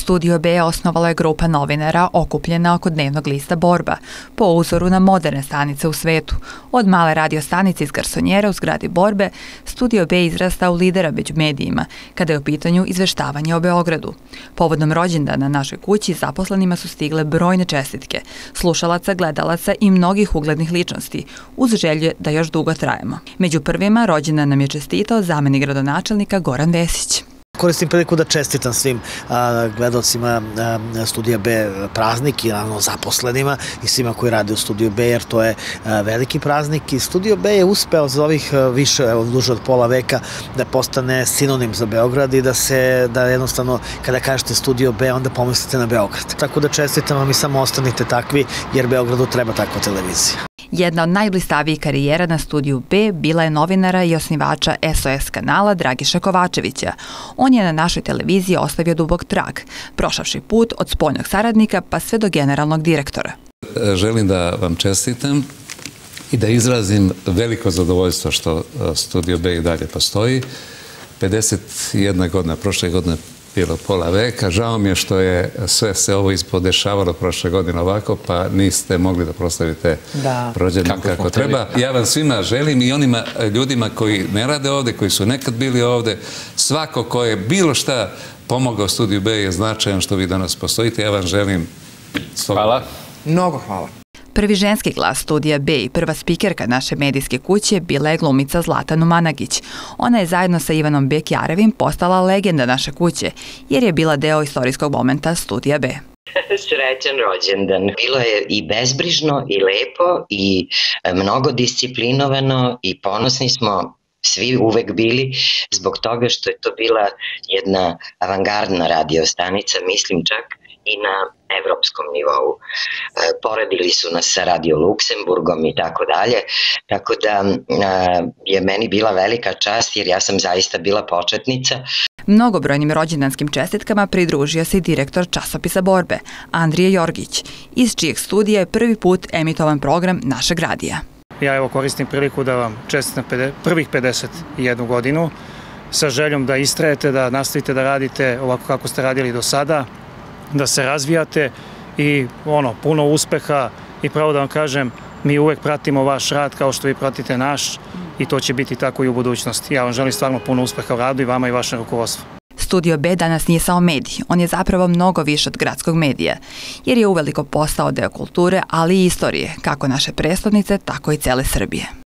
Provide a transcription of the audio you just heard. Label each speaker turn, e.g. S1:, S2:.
S1: Studio B osnovala je grupa novinara okupljena oko dnevnog lista Borba, po uzoru na moderne stanice u svetu. Od male radio stanice iz garsonjera u zgradi Borbe, Studio B izrasta u lidera među medijima, kada je u pitanju izveštavanje o Beogradu. Povodom rođendana našoj kući zaposlenima su stigle brojne čestitke, slušalaca, gledalaca i mnogih uglednih ličnosti, uz želju da još dugo trajemo. Među prvima rođendan nam je čestitao zamenik gradonačelnika Goran Vesić.
S2: Koristim priliku da čestitam svim gledalcima Studija B praznik i naravno zaposlenima i svima koji rade u Studiju B, jer to je veliki praznik i Studio B je uspeo za ovih više, duže od pola veka da postane sinonim za Beograd i da jednostavno kada kažete Studio B onda pomislite na Beograd. Tako da čestitam vam i samo ostanite takvi, jer Beogradu treba takva televizija.
S1: Jedna od najblistavijih karijera na Studiju B bila je novinara i osnivača SOS kanala Dragiša Kovačevića. On je na našoj televiziji ostavio dubok trag, prošavši put od spoljnog saradnika pa sve do generalnog direktora.
S3: Želim da vam čestitam i da izrazim veliko zadovoljstvo što Studio B i dalje postoji. 51 godina, prošle godine bilo pola veka. Žao mi je što je sve se ovo ispodešavalo prošle godine ovako, pa niste mogli da proslavite rođendan kako treba. Ja vam svima želim i onima ljudima koji ne rade ovde, koji su nekad bili ovde, svako ko je bilo šta pomogao Studiju B je značajan što vi danas postojite. Ja vam želim...
S4: Hvala.
S5: Mnogo hvala.
S1: Prvi ženski glas Studija B i prva spikerka naše medijske kuće bila je glumica Zlata Numanagić. Ona je zajedno sa Ivanom Bekjarevim postala legenda naše kuće, jer je bila deo istorijskog momenta Studija B.
S6: Srećan rođendan. Bilo je i bezbrižno i lepo i mnogo disciplinovano i ponosni smo svi uvek bili zbog toga što je to bila jedna avangardna radio stanica, mislim čak i na evropskom nivou. Poredili su nas sa Radio Luksemburgom i tako dalje, tako da je meni bila velika čast jer ja sam zaista bila početnica.
S1: Mnogobrojnim rođendanskim čestitkama pridružio se i direktor časopisa Borbe, Andrije Jorgić, iz čijeg studija je prvi put emitovan program našeg radija.
S7: Ja evo koristim priliku da vam čestitam prvih 51 godinu sa željom da istrajete, da nastavite da radite ovako kako ste radili do sada, da se razvijate i puno uspeha i pravo da vam kažem, mi uvek pratimo vaš rad kao što vi pratite naš i to će biti tako i u budućnosti. Ja vam želim stvarno puno uspeha u radu i vama i vašem rukovodstvu.
S1: Studio B danas nije samo medij, on je zapravo mnogo više od gradskog medija, jer je uveliko postao deo kulture, ali i istorije, kako naše prestonice, tako i cele Srbije.